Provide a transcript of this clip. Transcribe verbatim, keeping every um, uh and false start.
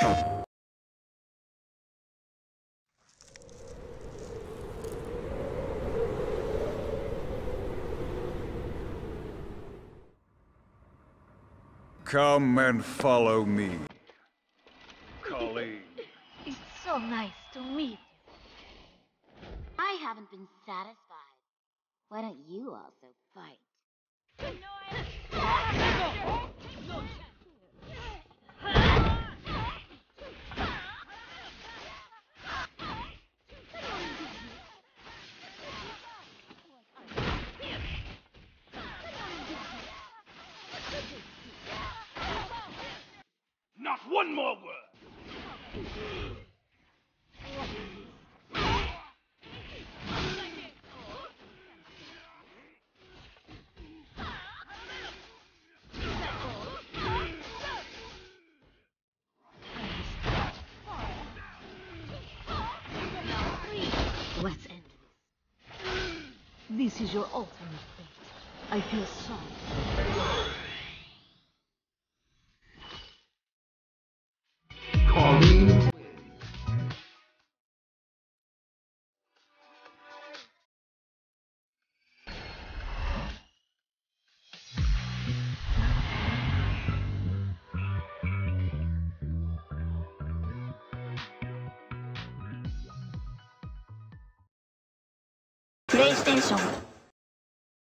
Come and follow me, Colleen. It's so nice to meet you. I haven't been satisfied. Why don't you also fight? Not one more word! Let's end this. This is your ultimate fate. I feel sorry. Colleen. PlayStation